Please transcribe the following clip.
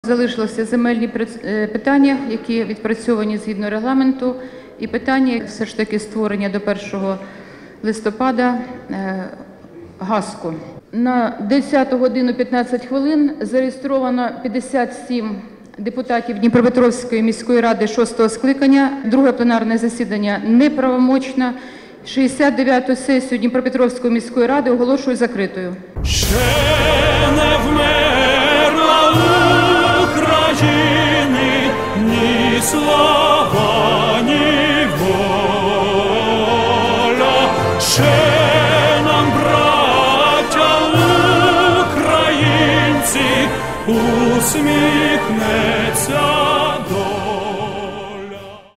Залишилися земельні питання, які відпрацьовані згідно регламенту, і питання все ж таки створення до 1 листопада ГАСКу. На 10 годину 15 хвилин зареєстровано 57 депутатів Дніпропетровської міської ради 6-го скликання. Друге пленарне засідання неправомочне. 69-ту сесію Дніпропетровської міської ради оголошую закритою. Ще не вмерла України ні слава, ні воля. Ще нам, браття українці, усміхнеться